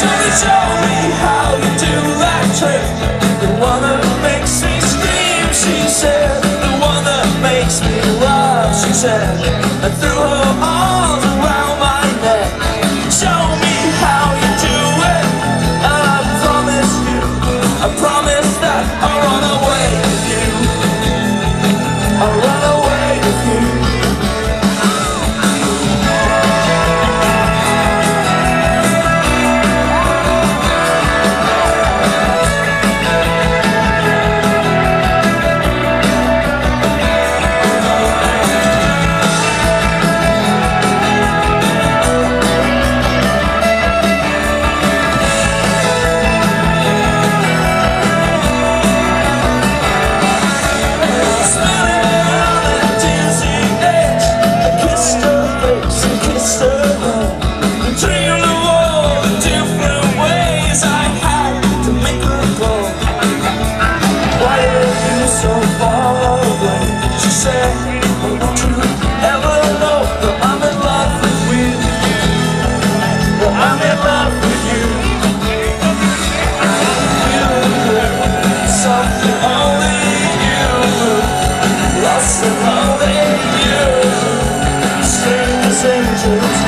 Show me how you do that trick. The one that makes me scream, she said. The one that makes me laugh, she said. And threw her arms around my neck. Show me how you do it. And I promise you, I promise that I'll run away with you. I'll run away with you. Strangers